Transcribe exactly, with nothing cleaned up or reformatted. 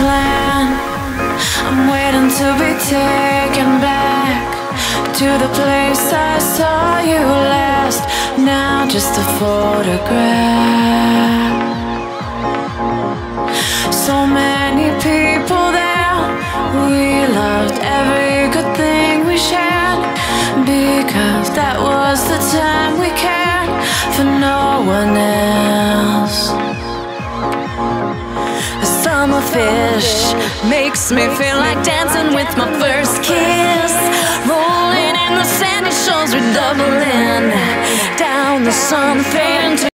plan. I'm waiting to be taken back to the place I saw you last. Now just a photograph. So many people there, we loved every good thing we shared, because that was the time we cared for no one else. The summer fish makes me feel like dancing with my first kiss, rolling in the sandy shores, we're doubling down the sun, fading to